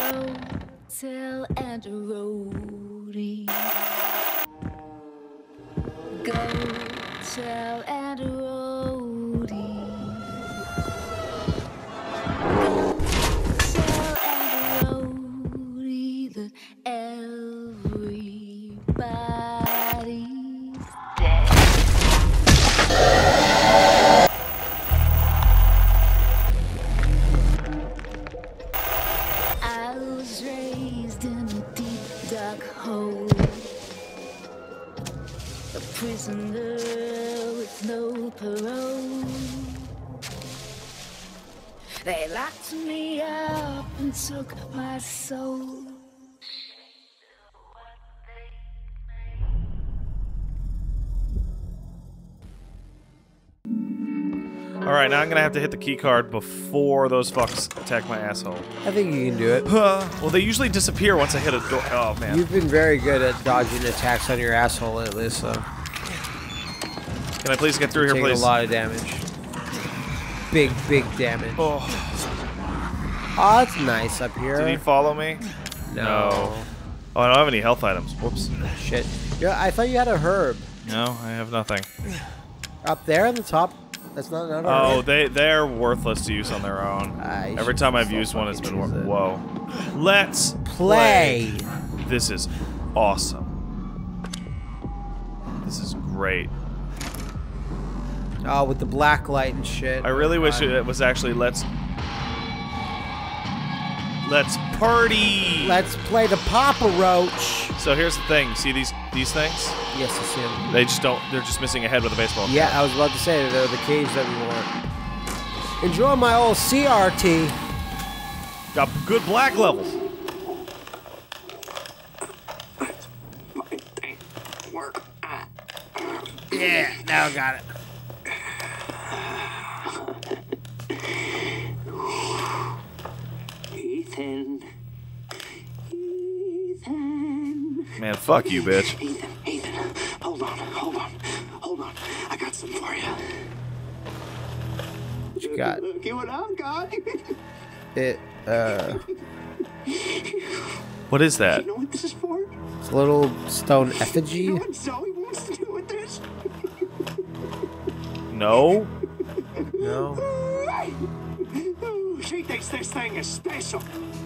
tell and a roadie. Go tell and a roadie. Go tell and a roadie that everybody's dead. I was raised in a deep dark hole, a prisoner with no parole. They locked me up and took my soul. Alright, now I'm gonna have to hit the key card before those fucks attack my asshole. I think you can do it. Well, they usually disappear once I hit a door. Oh, man. You've been very good at dodging attacks on your asshole lately, so... Can I please get through here, Taking please? a lot of damage. Big, big damage. Oh, Oh, that's nice up here. did he follow me? No. Oh, I don't have any health items. Whoops. Shit. Yeah, I thought you had a herb. No, I have nothing. Up there on the top? That's not another Oh, herb. they're worthless to use on their own. You Every should time I've still used one, it's been fucking use it. whoa. Let's Play! This is awesome. This is great. Oh, with the black light and shit. I really wish it was actually let's party. Let's play the Papa Roach. So here's the thing. See these things? Yes, I see him. They just don't. They're just missing a head with a baseball. Yeah, I was about to say they're the cage that we want. Enjoy my old CRT. Got good black levels. Yeah, now I got it. Ethan. Ethan. Man, fuck you, bitch. Ethan. Hold on. I got some for you. What you got? Look at what I've got. What is that? You know what this is for? It's a little stone You effigy. know what Zoe wants to do with this? No. No. She thinks this thing is special.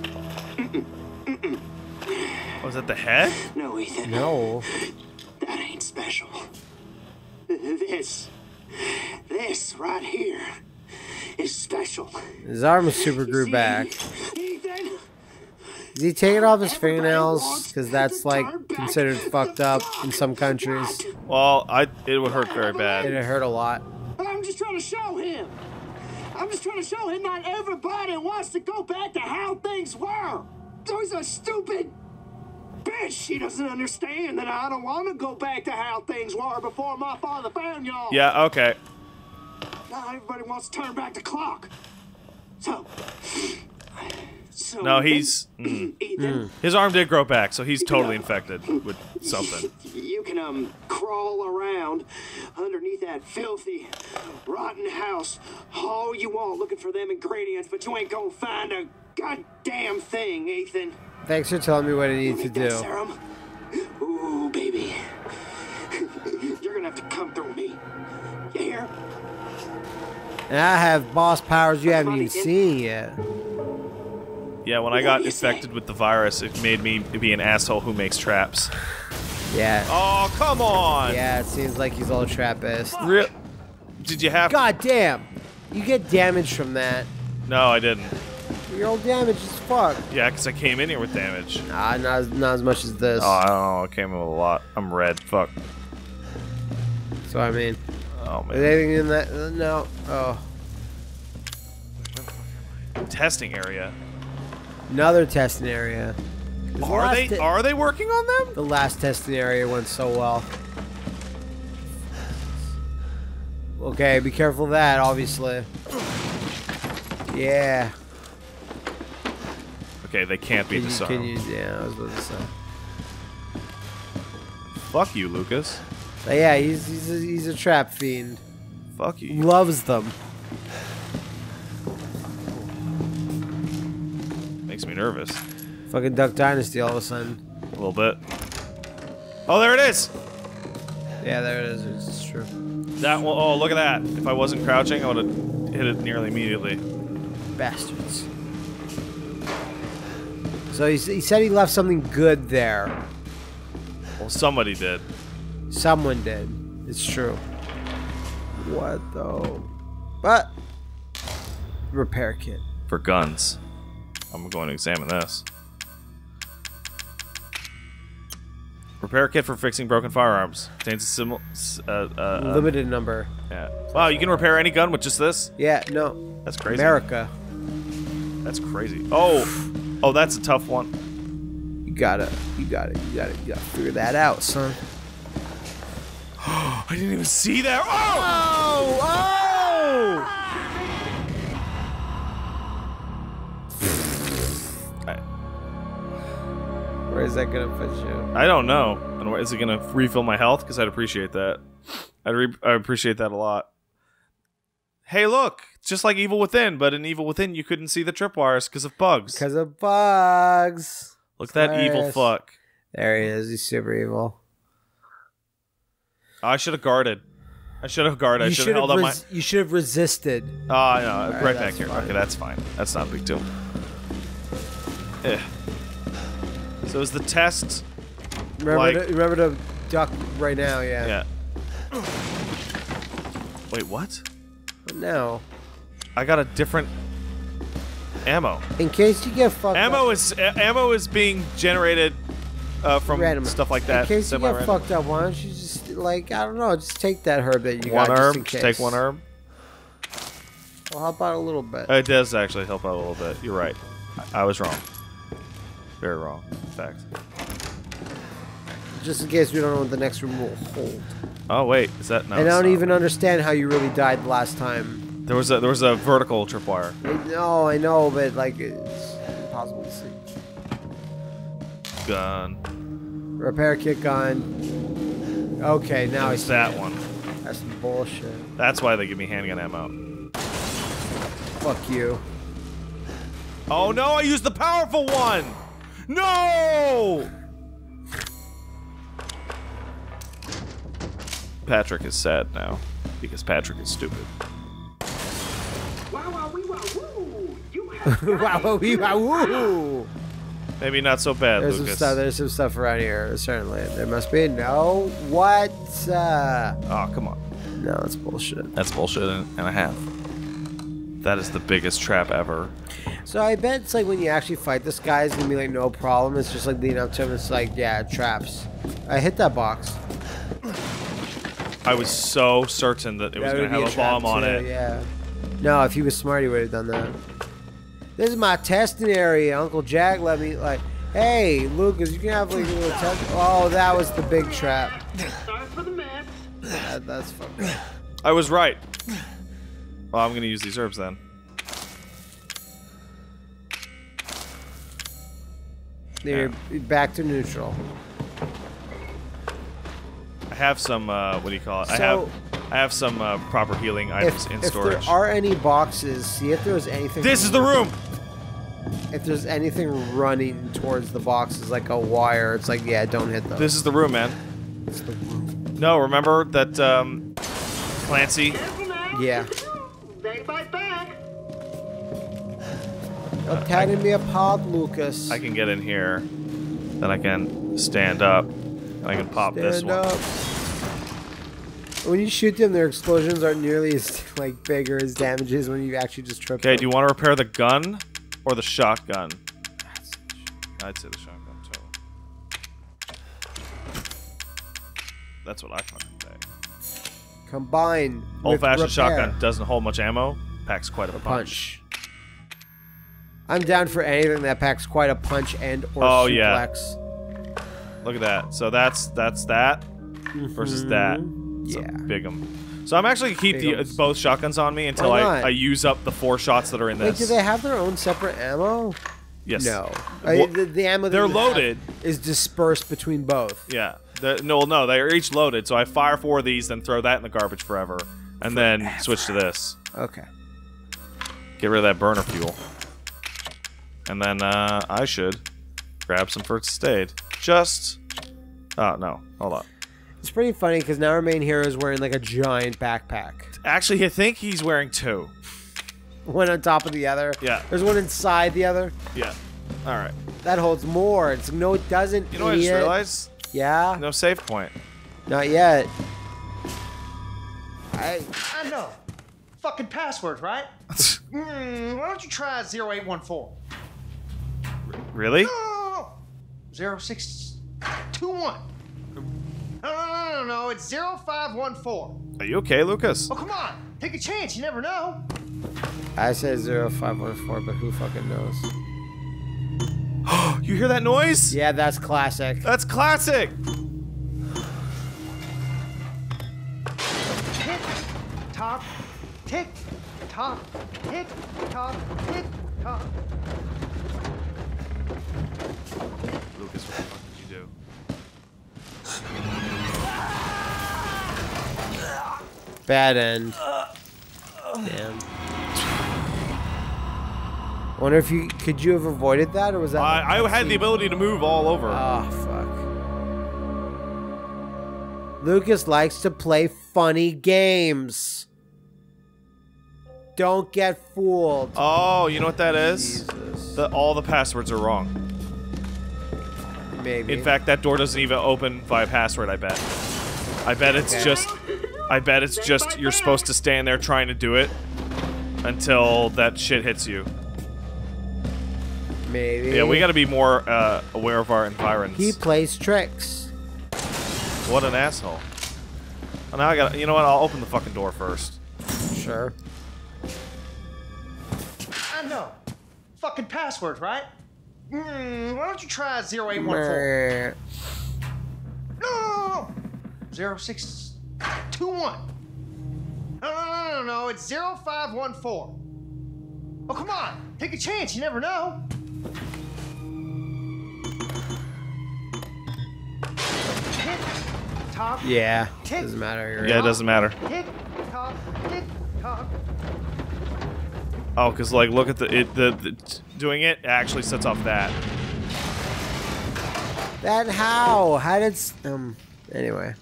Was that the head? No, Ethan. No. That ain't special. This right here is special. His arm is super grew See, back. Ethan, Is he taking off his fingernails? Because that's like considered fucked up in some countries. Well, it would hurt very And bad. it hurt a lot. I'm just trying to show him. I'm just trying to show him not everybody wants to go back to how things were. Zoe's a stupid bitch. She doesn't understand that I don't want to go back to how things were before my father found y'all. Yeah. Okay. Now everybody wants to turn back the clock. So No, Ethan- he's. Ethan, His arm did grow back, so he's totally infected with something. you can crawl around underneath that filthy, rotten house all you want looking for them ingredients, but you ain't gonna find a goddamn thing, Ethan. Thanks for telling me what I need to Make that do. serum. Ooh, baby. You're gonna have to come through me. You hear? And I have boss powers you haven't even seen yet. Yeah, when I got infected with the virus, it made me be an asshole who makes traps. Yeah. Oh, come on! Yeah, it seems like he's all trapist. Did you have? God damn! You get damage from that. No, I didn't. You're all damaged as fuck. Yeah, because I came in here with damage. Nah, not as much as this. Oh, I don't know. I came in with a lot. I'm red. Fuck. So I mean, Oh is man. anything in that? No. Oh, Testing area. another testing area. 'Cause the last Are they working on them? The last testing area went so well. Okay, be careful of that, obviously. Yeah. Okay, they can't be Can you, disarmed. yeah, I was about to say. Fuck you, Lucas. But yeah, he's a trap fiend. Fuck you. Loves them. Makes me nervous. Fucking Duck Dynasty all of a sudden. A little bit. Oh, there it is! Yeah, there it is. It's true. That one, oh, look at that. If I wasn't crouching, I would have hit it nearly immediately. Bastards. So he said he left something good there. Well, somebody did. Someone did. It's true. What though? But repair kit. For guns. I'm going to examine this. Repair kit for fixing broken firearms. Contains a Limited number. Yeah. Wow, you can repair any gun with just this? Yeah, no. That's crazy. America. That's crazy. Oh, that's a tough one. You gotta figure that out, son. I didn't even see that. Oh! Where is that gonna put you? I don't know. And is it gonna refill my health? Because I'd appreciate that. I'd appreciate that a lot. Hey, look! It's just like Evil Within, but in Evil Within you couldn't see the tripwires because of bugs. Because of bugs. Look at that evil fuck. There he is. He's super evil. I should have guarded. I should have guarded. I should have held up my... You should have resisted. Oh, no. Right back here. Fine. Okay, that's fine. That's not a big deal. So is the test... Remember to duck right now, yeah. Yeah. Wait, what? No. I got a different ammo. In case you get fucked Ammo up. ammo is being generated from Random. stuff like that. In case you get fucked up, why don't you just, like, I don't know, just take that herb that you got just in case. Take one herb. I'll help out a little bit. It does actually help out a little bit. You're right. I was wrong. Very wrong, in fact. Just in case we don't know what the next room will hold. Oh wait, is that no? And I don't even understand how you really died last time. There was a vertical tripwire. No, I know, but like it's impossible to see. Gun. Repair kit gun. Okay, now I see that it. one. That's some bullshit. That's why they give me handgun ammo. Fuck you. Oh no, I used the powerful one! No! Patrick is sad now. Because Patrick is stupid. Wow, wee, wow, woo! You have Wow, wee, wow, woo! Maybe not so bad, Lucas. There's some stuff around here, certainly. There must be. No. What? Oh, come on. No, that's bullshit. That's bullshit and a half. That is the biggest trap ever. So I bet it's like when you actually fight this guy, it's gonna be like no problem. It's just like leading up to him. It's like, yeah, traps. I hit that box. I was so certain that it was going to have a bomb on it. Yeah. No, if he was smart, he would have done that. This is my testing area. Uncle Jack let me, like, hey, Lucas, you can have like a little test. Oh, that was the big trap. Sorry for the mess. That's fucking. I was right. Well, I'm going to use these herbs then. You're back to neutral. I have some, what do you call it? So, I have some proper healing items in storage. If there are any boxes, see if there's anything. This is the room! If there's anything running towards the boxes, like a wire, it's like, yeah, don't hit those. This is the room, man. It's the room. No, remember that, Clancy? Yeah. They bite back. You're tearing me apart, Lucas. I can get in here. Then I can stand up. And I can pop this one. Stand up. When you shoot them, their explosions aren't nearly as like big or as damages when you actually just trip them. Okay, do you want to repair the gun or the shotgun? I'd say the shotgun too. That's what I fucking say. Combined with Old-fashioned repair. shotgun doesn't hold much ammo. Packs quite a punch. I'm down for anything that packs quite a punch and or suplex. Look at that. So that's that versus that. It's Yeah. a big 'em. So I'm actually gonna keep both shotguns on me until Why not? I use up the 4 shots that are in Wait, this. do they have their own separate ammo? Yes. No. Well, The ammo that they're you have loaded. is dispersed between both. Yeah. No, they are each loaded. So I fire 4 of these, then throw that in the garbage forever, and then switch to this. Okay. Get rid of that burner fuel, and then I should Grab some first aid. Just. Oh, no. Hold on. It's pretty funny because now our main hero is wearing like a giant backpack. Actually, I think he's wearing 2. One on top of the other. Yeah. There's one inside the other. Yeah. All right. That holds more. It's no, it doesn't. You know what I just realized? Yeah. No save point. Not yet. I know. Fucking password, right? Why don't you try 0814? Really? No. 0621. No, it's 0514. Are you okay, Lucas? Oh, come on. Take a chance. You never know. I said 0514, but who fucking knows? You hear that noise? Yeah, that's classic. That's classic. Tick, tock, tick, tock, tick, tock, tick, tock. Lucas, what the fuck did you do? Bad end. Damn. Wonder if you could you have avoided that, or was that? I had the ability to move all over. Oh fuck. Lucas likes to play funny games. Don't get fooled. Oh, you know what that is? Jesus. All the passwords are wrong. Maybe. In fact, that door doesn't even open by password, I bet. I bet it's just you're supposed to stand there trying to do it until that shit hits you. Maybe. Yeah, we gotta be more aware of our environs. He plays tricks. What an asshole. Oh, now I gotta, you know what, I'll open the fucking door first. Sure. I know. Fucking password, right? Why don't you try 0814? Meh. No. 0621. No, it's 0514. Oh, come on. Take a chance. You never know. Tick, tock. Yeah. Tick. Doesn't matter. You're Yeah, right. it doesn't matter. Tick, tock, tick, tock. Oh, because like, look at the doing it actually sets off that. That how? How did anyway.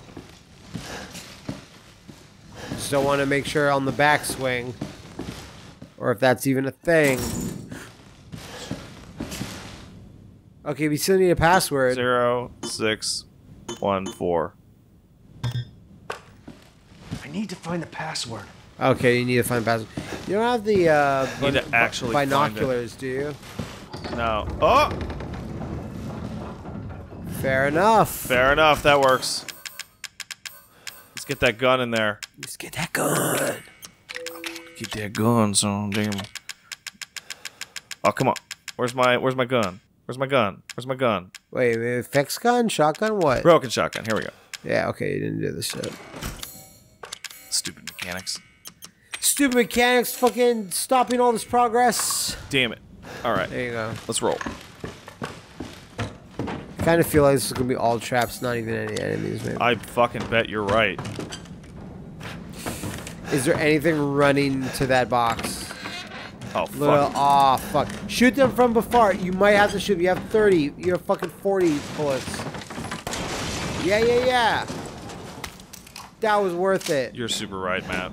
Still want to make sure on the backswing, or if that's even a thing. Okay, we still need a password. 0614. I need to find the password. Okay, you need to find password. You don't have the Need to actually find it. binoculars, do you? No. Oh, Fair enough. fair enough. That works. Let's get that gun in there. Let's get that gun. Get that gun, son. Damn. Oh, come on. Where's my gun? Where's my gun? Where's my gun? Wait, fix gun, shotgun, what? Broken shotgun. Here we go. Yeah, okay, you didn't do this shit. Stupid mechanics. Stupid mechanics fucking stopping all this progress. Damn it. All right. There you go. Let's roll. I kind of feel like this is gonna be all traps, not even any enemies, maybe. I fucking bet you're right. Is there anything running to that box? Oh, fuck. Little, aw, fuck. Shoot them from before. You might have to shoot. You have 30. You have fucking 40 bullets. Yeah. That was worth it. You're super right, Matt.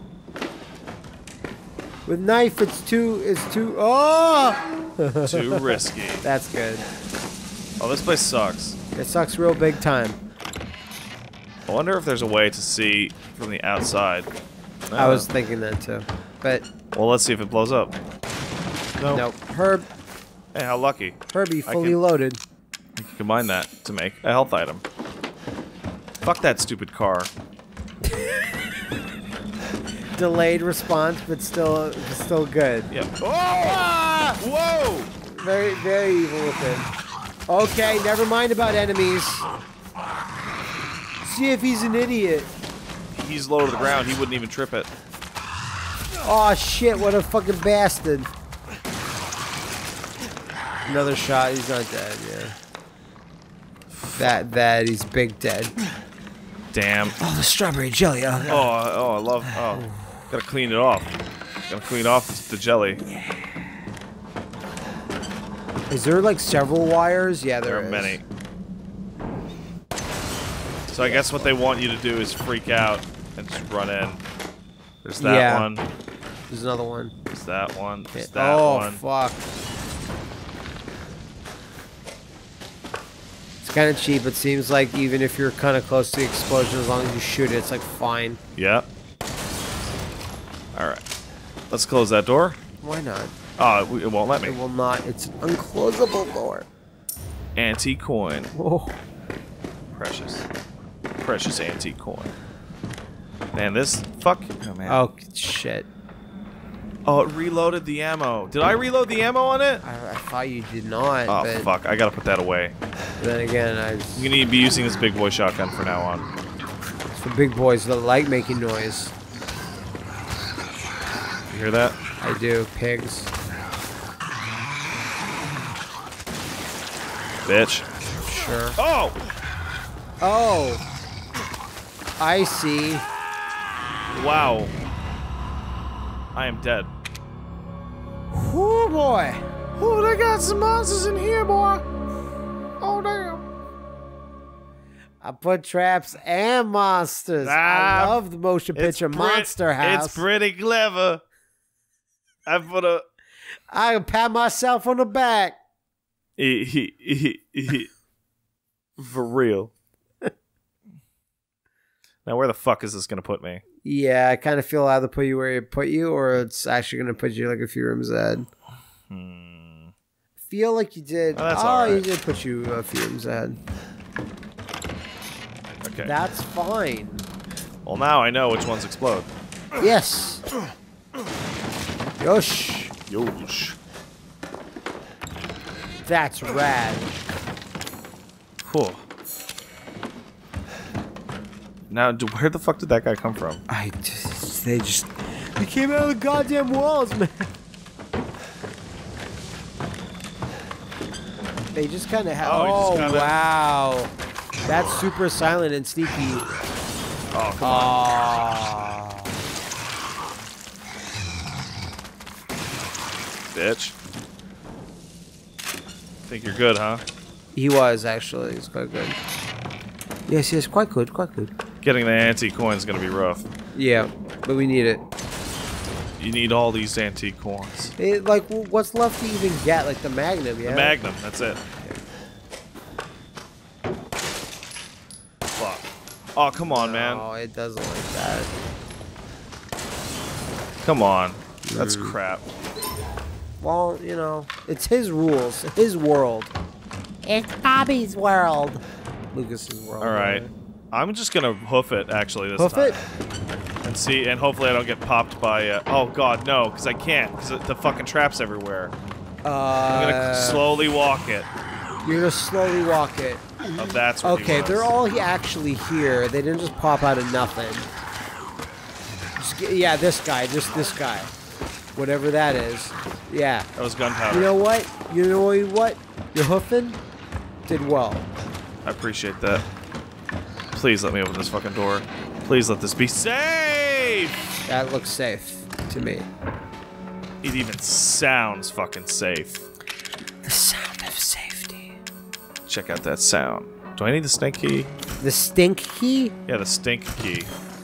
With knife, it's too, oh! Too risky. That's good. Oh, this place sucks. It sucks real big time. I wonder if there's a way to see from the outside. No. I was thinking that too. But, Well, let's see if it blows up. No. no. Hey, how lucky. Herbie, I fully can- loaded. I can combine that to make a health item. Fuck that stupid car. Delayed response, but still good. Yep. Oh! Whoa! Very, very evil with it. Okay, never mind about enemies. See if he's an idiot. He's low to the ground. He wouldn't even trip it. Oh shit, what a fucking bastard. Another shot, he's not dead, yeah. That, he's big dead. Damn. Oh, the strawberry jelly, Oh, I love. Oh, gotta clean it off. Gotta clean off the jelly. Is there like several wires? Yeah, There is. are many. So I guess what they want you to do is freak out and just run in. There's that Yeah. one. There's another one. There's that one. There's that Oh, one. fuck. It's kind of cheap. It seems like even if you're kind of close to the explosion, as long as you shoot it, it's like fine. Yep. Alright. Let's close that door. Why not? Oh, it won't let It me. will not. It's an unclosable door. Antique coin. Oh. Precious. Precious antique coin. Man, this... Fuck. Oh, man. Oh, shit. Oh, it reloaded the ammo. Did I reload the ammo on it? I thought you did not. Oh, but fuck. I gotta put that away. then again, I'm gonna be using this big boy shotgun from now on. it's for big boys that like making noise. You hear that? I do. Pigs. Bitch. Sure. Oh! Oh. I see. Wow. I am dead. Whoo, boy. Oh, they got some monsters in here, boy. Oh, damn. I put traps and monsters. I Ah, love the motion picture Monster House. It's pretty clever. I put a... I can pat myself on the back. For real. Now, where the fuck is this gonna put me? Yeah, I kind of feel either put you where it put you, or it's actually going to put you like a few rooms ahead. Feel like you did. Oh, that's you alright. did put you a few rooms ahead. Okay. That's fine. Well, now I know which ones explode. Yes. Yosh. Yosh. That's rad. Whew. Now, where the fuck did that guy come from? They came out of the goddamn walls, man. They just kind of have. Oh, he Oh, just kinda- wow. That's super silent and sneaky. Oh, come on. Oh. Bitch. Think you're good, huh? He was actually. He's quite good. Yes, quite good, quite good. Getting the antique coin's gonna be rough. Yeah, but we need it. You need all these antique coins. Like, what's left to even get? Like the Magnum, yeah? The Magnum, that's it. Fuck. Oh, come on, man. Oh, it doesn't like that. Come on. That's crap. Well, you know, it's his rules, his world. It's Bobby's world. Lucas's world. Alright. I'm just gonna hoof it, actually, this Hoof time. it? And see, and hopefully I don't get popped by, oh god, no, because I can't, because the fucking trap's everywhere. I'm gonna slowly walk it. You're gonna slowly walk it. Oh, that's what he Okay, was. they're all actually here. They didn't just pop out of nothing. Yeah, this guy, just this guy. Whatever that is. Yeah. That was gunpowder. You know what? You know what? Your hoofing did well. I appreciate that. Please let me open this fucking door. Please let this be safe! That looks safe to me. It even sounds fucking safe. The sound of safety. Check out that sound. Do I need the stink key? The stink key? Yeah, the stink key.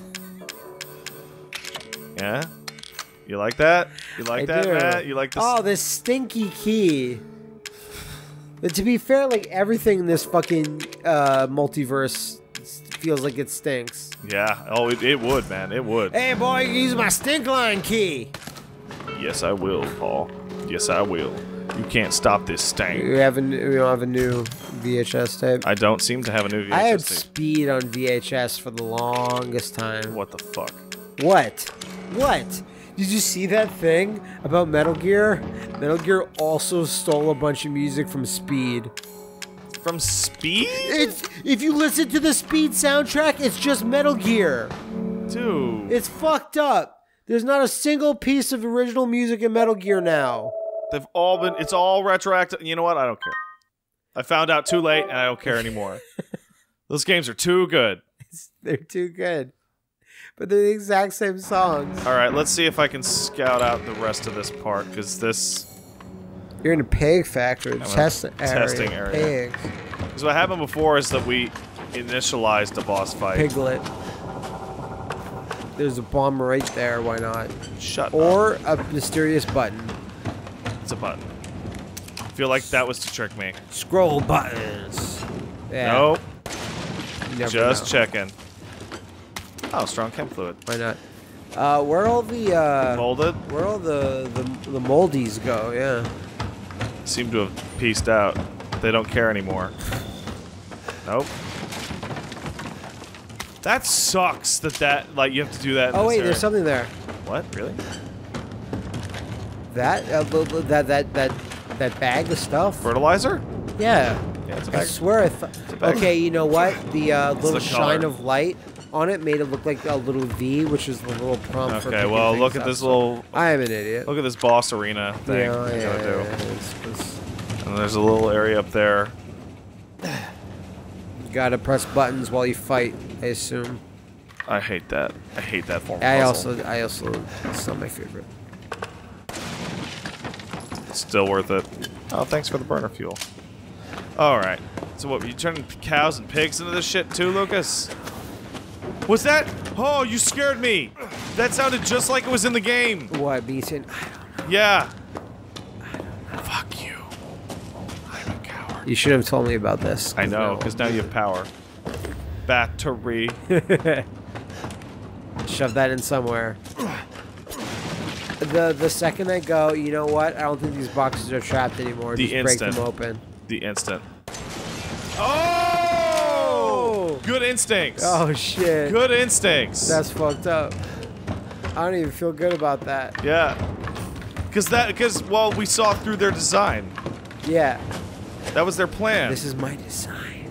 Yeah? You like that? You like I that, do. Matt? You like this? Oh, the stinky key. But to be fair, like everything in this fucking multiverse feels like it stinks. Yeah. Oh, it would, man. It would. Hey, boy, use my stink line key. Yes, I will, Paul. Yes, I will. You can't stop this stank. We don't have a new VHS tape. I don't seem to have a new VHS I had tape. Speed on VHS for the longest time. What the fuck? What? What? Did you see that thing about Metal Gear? Metal Gear also stole a bunch of music from Speed. From Speed? If you listen to the Speed soundtrack, it's just Metal Gear. Dude. It's fucked up. There's not a single piece of original music in Metal Gear now. They've all been, it's all retroactive. You know what? I don't care. I found out too late and I don't care anymore. Those games are too good. They're too good. But they're the exact same songs. Alright, let's see if I can scout out the rest of this part, because this... You're in a pig factory. Testing area. Pigs. Because what happened before is that we initialized a boss fight. Piglet. There's a bomb right there. Why not? Shut up. Or a mysterious button. It's a button. I feel like that was to trick me. Scroll buttons. Yeah. Nope. You never Just know. checking. Oh, strong chem fluid. Why not? Where all the Molded? where all the moldies go? Yeah. Seem to have pieced out. They don't care anymore. Nope. That sucks that like you have to do that in Oh this wait, area. there's something there. What? Really? That that bag of stuff. Fertilizer? Yeah. Yeah, it's a I bag. swear I a thought. bag. Okay, you know what? The little the shine color. of light on it made it look like a little V, which is the little prompt for Okay, picking well, things look at up. this little... I am an idiot. Look at this boss arena thing. Yeah, you gotta do. it's- And there's a little area up there. you gotta press buttons while you fight, I assume. I hate that. I hate that form of puzzle. I also, it's not my favorite. Still worth it. Oh, thanks for the burner fuel. Alright. So what, you turning cows and pigs into this shit too, Lucas? Was that? Oh, you scared me! That sounded just like it was in the game! What, Beaton? Yeah. Fuck you. I'm a coward. You should have told me about this. I know, because now you have power. Battery. Shove that in somewhere. The second I go, you know what? I don't think these boxes are trapped anymore. The Just break instant. them open. The instant. Oh! Good instincts. Oh shit. Good instincts. That's fucked up. I don't even feel good about that. Yeah. Because well, we saw through their design. Yeah. That was their plan. This is my design.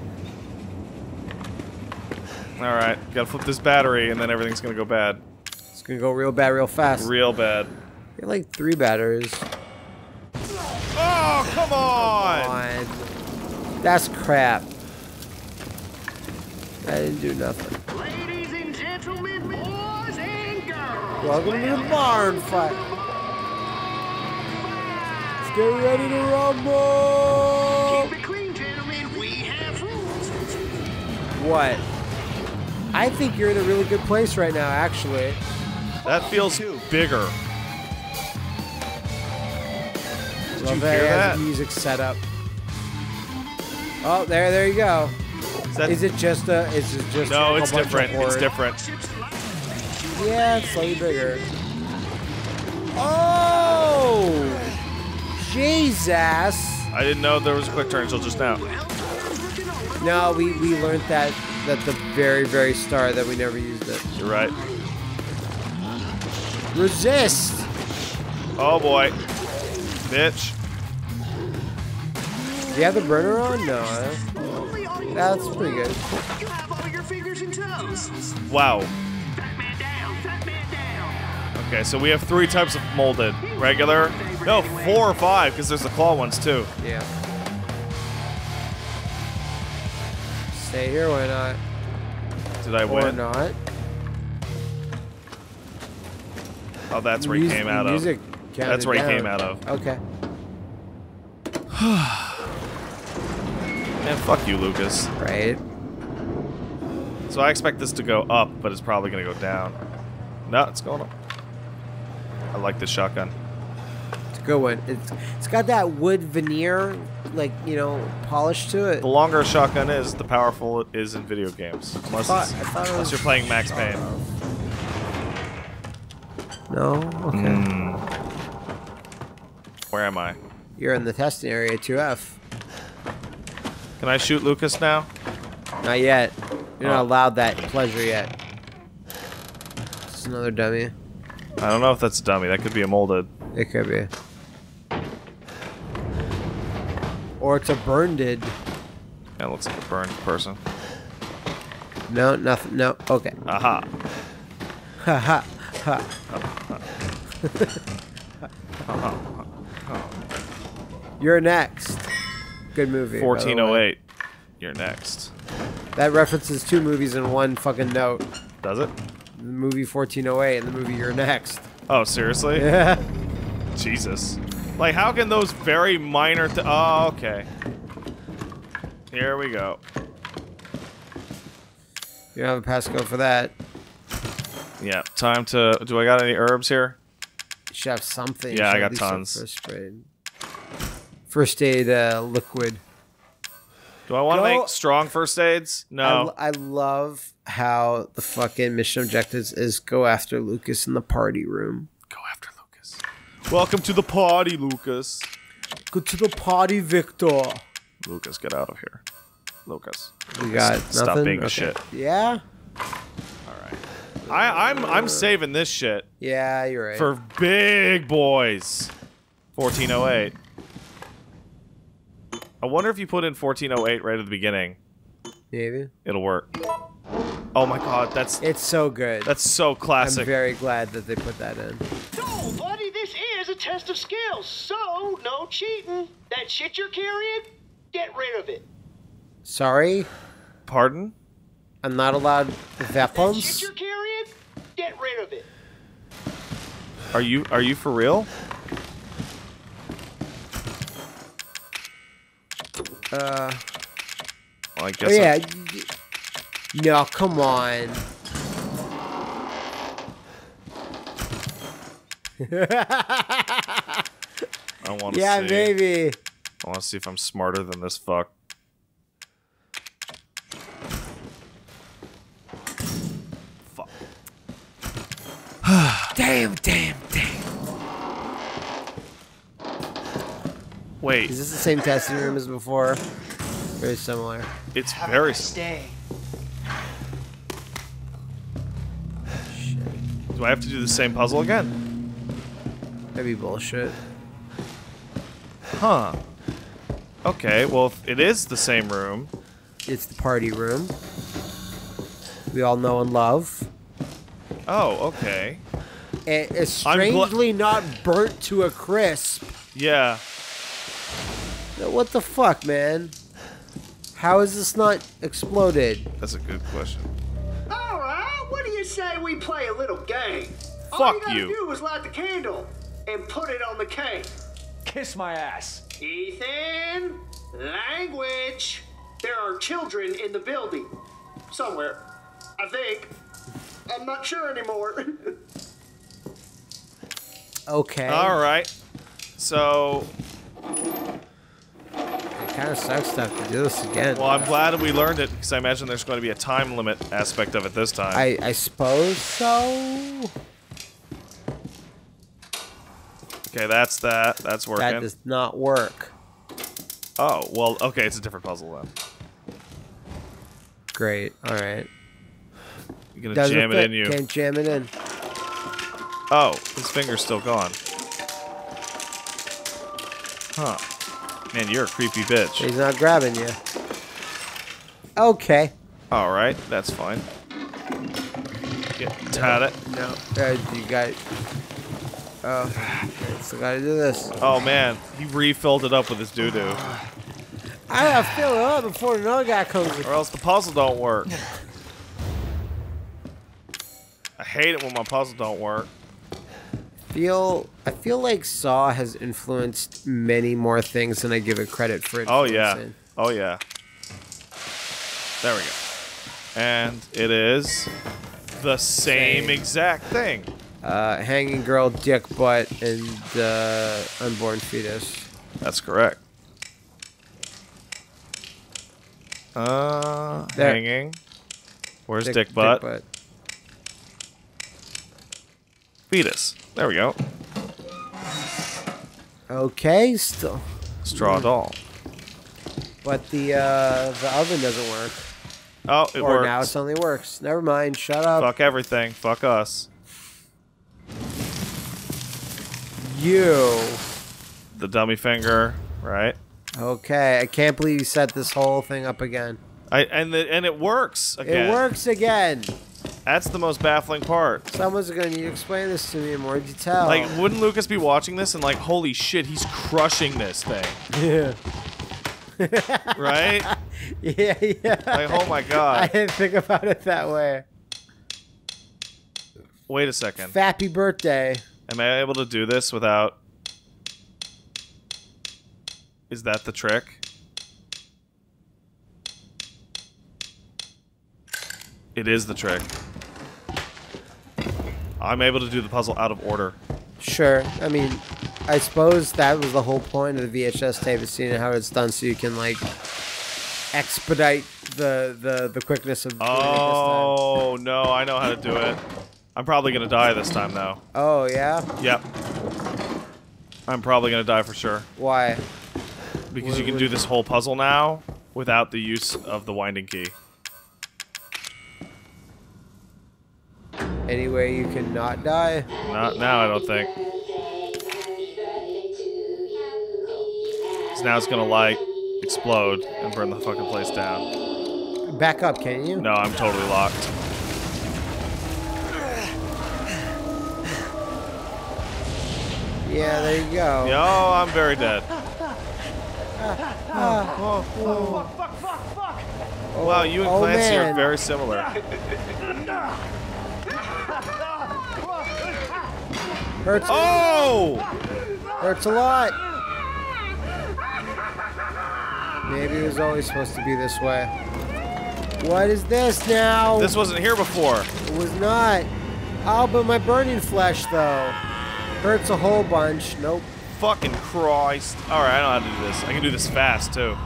All right, gotta flip this battery, and then everything's gonna go bad. It's gonna go real bad, real fast. Real bad. You're like 3 batteries. Oh, come on! On. That's crap. I didn't do nothing. Ladies and gentlemen, boys and girls. Welcome to the barn fight. Let's get ready to rumble. Keep it clean, gentlemen. We have rules. What? I think you're in a really good place right now, actually. That feels bigger. Did Love you that hear it has that? the music set up. Oh, there you go. Is it just a? Is it just? No, a it's bunch of different. It's horde? different. Yeah, it's slightly bigger. Oh, Jesus! I didn't know there was a quick turn until just now. No, we learned that at the very, very start that we never used it. You're right. Resist! Oh boy, bitch. Do you have the burner on? No. That's pretty good. You have all your fingers and toes. Wow. Fat man down. Fat man down. Okay, so we have 3 types of molded. Regular. No, 4 or 5, because there's the claw ones too. Yeah. Stay here, why not? Did I Or win? not. Oh, that's where he came out of. Music That's where he counted came out down. of. Okay. Man, fuck you, Lucas. Right. So I expect this to go up, but it's probably gonna go down. No, it's going up. I like this shotgun. It's a good one. It's got that wood veneer, like, you know, polish to it. The longer a shotgun is, the powerful it is in video games. Unless, I thought it unless was- you're playing Max Payne. No? Okay. Where am I? You're in the testing area 2F. Can I shoot Lucas now? Not yet. You're not Oh. allowed that pleasure yet. It's another dummy. I don't know if that's a dummy. That could be a molded. It could be. Or it's a burned. That looks like a burned person. No, nothing. No. Okay. Aha. Ha ha ha. You're next. Good movie. by the way. 1408. You're next. That references 2 movies in one fucking note. Does it? The movie 1408 and the movie You're Next. Oh, seriously? Yeah. Jesus. Like, how can those very minor oh, okay. Here we go. You don't have a passcode for that. Yeah, time to... Do I got any herbs here? You should have something. Yeah, I You should got at least have tons. First aid liquid. Do I want to Go- make strong first aids? No. I love how the fucking mission objectives is go after Lucas in the party room. Go after Lucas. Welcome to the party, Lucas. Go to the party, Victor. Lucas, get out of here. Lucas. We got Stop nothing? being a Okay. shit. Yeah? I'm saving this shit Yeah, you're right. for big boys. 1408. I wonder if you put in 1408 right at the beginning, Maybe. it'll work. Oh my god, that's It's so good. so I'm classic. very glad that they put that in. No, buddy, this is a test of skills, so no cheating. That shit you're carrying, get rid of it. Sorry? Pardon? I'm not allowed That shit weapons? you're carrying, get rid of it. Are you for real? Well, I guess Oh, yeah. No, come on. I want to Yeah, see. maybe. I want to see if I'm smarter than this fuck. Fuck. Damn. Wait, Is this the same testing room as before? Very similar. it's very. Stay. Do I have to do the same puzzle again? That'd be bullshit. Huh. Okay, well, if it is the same room. It's the party room. We all know and love. Oh, okay. And it's I'm gla- strangely not burnt to a crisp. Yeah. What the fuck, man? How is this not exploded? That's a good question. All right, what do you say we play a little game? All Fuck you gotta you. do is light the candle and put it on the cake. Kiss my ass. Ethan, language. There are children in the building. Somewhere. I think. I'm not sure anymore. Okay. All right. So, It kind of sucks to have to do this again. well, I'm glad we learned it because I imagine there's going to be a time limit aspect of it this time. I suppose so. Okay, that's that. That's working. That does not work. Oh, well, okay, it's a different puzzle then. Great. All right. You're gonna Doesn't jam it fit. in you. Can't jam it in. Oh, his finger's still gone. Huh. Man, you're a creepy bitch. He's not grabbing you. Okay. Alright, that's fine. Get at it. No. You got. Oh. Okay, still gotta do this. Oh man, he refilled it up with his doo-doo. I gotta fill it up before another guy comes. Or else the puzzle don't work. I hate it when my puzzle don't work. I feel like Saw has influenced many more things than I give it credit for. Oh yeah. influencing. Oh yeah. There we go. And it is the same exact thing. Hanging girl, dick butt, and unborn fetus. That's correct. There. Hanging. Where's dick butt? Fetus. There we go. Okay, still. Straw doll. But the oven doesn't work. Oh, it Or works. now it suddenly works. Never mind. Shut up. Fuck everything. Fuck us. You. The dummy finger, right? Okay, I can't believe you set this whole thing up again. And it works again. It works again. That's the most baffling part. Someone's gonna need to explain this to me in more detail. Like, wouldn't Lucas be watching this and like, holy shit, he's crushing this thing, yeah, right? yeah. Like, oh my I god. didn't think about it that way. Wait a second. Happy birthday. Am I able to do this without? Is that the trick? It is the trick. I'm able to do the puzzle out of order. Sure. I mean, I suppose that was the whole point of the VHS tape, is seeing how it's done, so you can like expedite the quickness of doing it this time. Oh no, I know how to do it. I'm probably gonna die this time though. Oh yeah? Yep. I'm probably gonna die for sure. Why? Because you can do this whole puzzle now without the use of the winding key. Any way you can not die? Not now, I don't think. 'Cause now it's gonna like explode and burn the fucking place down. Back up, can you? No, I'm totally locked. Yeah, there you go. Yo, I'm very dead. Wow, you and Oh, Clancy are man. very similar. Hurts. Oh! Hurts a lot. Maybe it was always supposed to be this way. What is this now? This wasn't here before. It was not. Oh, but my burning flesh, though. Hurts a whole bunch. Nope. Fucking Christ. Alright, I know how to do this. I can do this fast, too.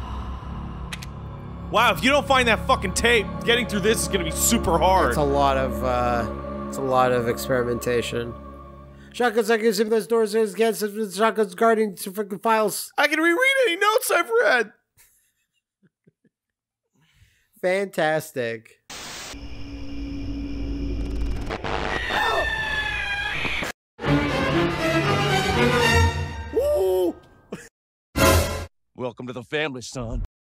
Wow, if you don't find that fucking tape, getting through this is gonna be super hard. It's a lot of experimentation. Shotguns, I can see those doors against shotguns guarding to freaking files. I can reread any notes I've read. Fantastic. Woo! Welcome to the family, son.